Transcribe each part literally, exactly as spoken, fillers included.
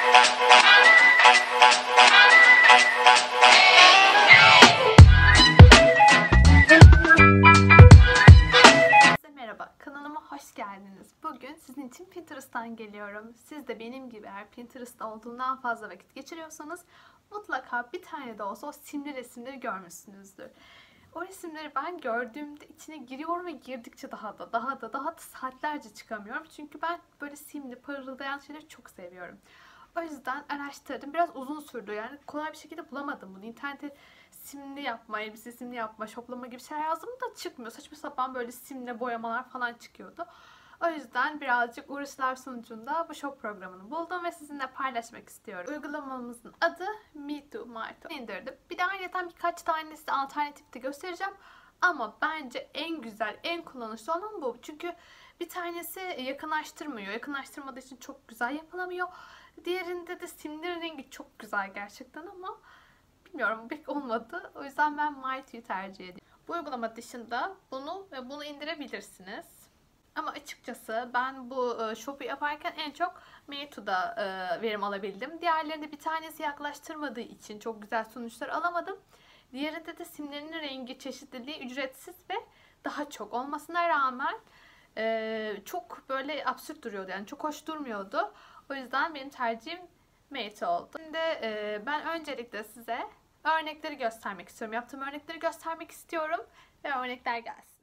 Merhaba, kanalıma hoş geldiniz. Bugün sizin için Pinterest'tan geliyorum. Siz de benim gibi eğer Pinterest'ta olduğundan fazla vakit geçiriyorsanız mutlaka bir tane de olsa o simli resimleri görmüşsünüzdür. O resimleri ben gördüğümde içine giriyorum ve girdikçe daha da daha da daha da saatlerce çıkamıyorum. Çünkü ben böyle simli, parıldayan şeyleri çok seviyorum. O yüzden araştırdım. Biraz uzun sürdü. Yani kolay bir şekilde bulamadım bunu. İnternette simli yapma, elbise simli yapma, şoplama gibi şeyler yazdım da çıkmıyor. Saçma sapan böyle simle boyamalar falan çıkıyordu. O yüzden birazcık uğraşlar sonucunda bu shop programını buldum ve sizinle paylaşmak istiyorum. Uygulamamızın adı Me Too Marto. İndirdim. Bir de ayrıca birkaç tane size alternatif de göstereceğim. Ama bence en güzel, en kullanışlı olan bu. Çünkü bir tanesi yakınlaştırmıyor. Yakınlaştırmadığı için çok güzel yapılamıyor. Diğerinde de simlerin rengi çok güzel gerçekten ama bilmiyorum pek olmadı. O yüzden ben Mighty'yi tercih ediyorum. Bu uygulama dışında bunu ve bunu indirebilirsiniz. Ama açıkçası ben bu e, shop'u yaparken en çok Meto'da e, verim alabildim. Diğerlerinde bir tanesi yaklaştırmadığı için çok güzel sonuçlar alamadım. Diğerinde de simlerinin rengi, çeşitliliği ücretsiz ve daha çok olmasına rağmen e, çok böyle absürt duruyordu. Yani çok hoş durmuyordu. O yüzden benim tercihim Meto oldu. Şimdi e, ben öncelikle size örnekleri göstermek istiyorum. Yaptığım örnekleri göstermek istiyorum ve örnekler gelsin.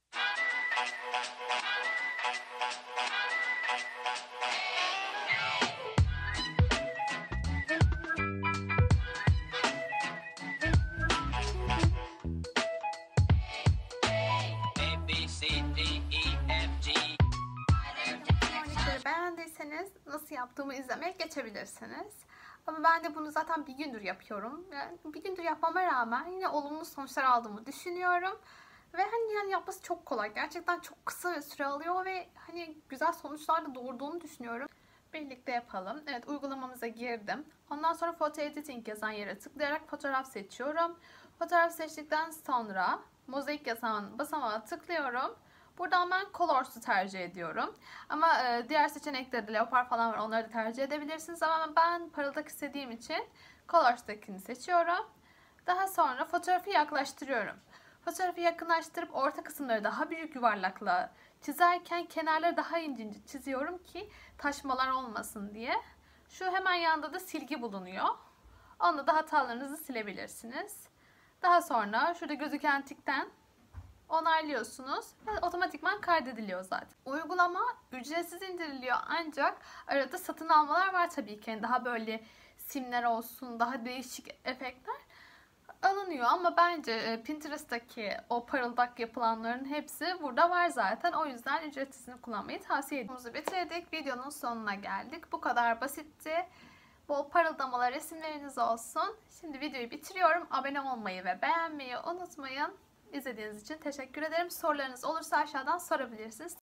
Örnekleri beğendiyseniz nasıl yaptığımı izlemeye geçebilirsiniz. Ama ben de bunu zaten bir gündür yapıyorum. Yani bir gündür yapmama rağmen yine olumlu sonuçlar aldığımı düşünüyorum. Ve hani yani yapması çok kolay. Gerçekten çok kısa süre alıyor ve hani güzel sonuçlar da doğurduğunu düşünüyorum. Birlikte yapalım. Evet, uygulamamıza girdim. Ondan sonra Photo Editing yazan yere tıklayarak fotoğraf seçiyorum. Fotoğraf seçtikten sonra mozaik yazan basamağa tıklıyorum. Buradan ben Colors'u tercih ediyorum. Ama e, diğer seçeneklerde leopar falan var. Onları da tercih edebilirsiniz. Ama ben parıldak istediğim için Colors'takini seçiyorum. Daha sonra fotoğrafı yaklaştırıyorum. Fotoğrafı yakınlaştırıp orta kısımları daha büyük yuvarlakla çizerken kenarları daha ince ince çiziyorum ki taşmalar olmasın diye. Şu hemen yanında da silgi bulunuyor. Onda da hatalarınızı silebilirsiniz. Daha sonra şurada gözüken tikten onaylıyorsunuz ve otomatikman kaydediliyor zaten. Uygulama ücretsiz indiriliyor ancak arada satın almalar var tabii ki. Yani daha böyle simler olsun, daha değişik efektler alınıyor ama bence Pinterest'taki o parıldak yapılanların hepsi burada var zaten. O yüzden ücretsizini kullanmayı tavsiye ediyorum. Videomuzu bitirdik. Videonun sonuna geldik. Bu kadar basitti. Bol parıldamalar resimleriniz olsun. Şimdi videoyu bitiriyorum. Abone olmayı ve beğenmeyi unutmayın. İzlediğiniz için teşekkür ederim. Sorularınız olursa aşağıdan sorabilirsiniz.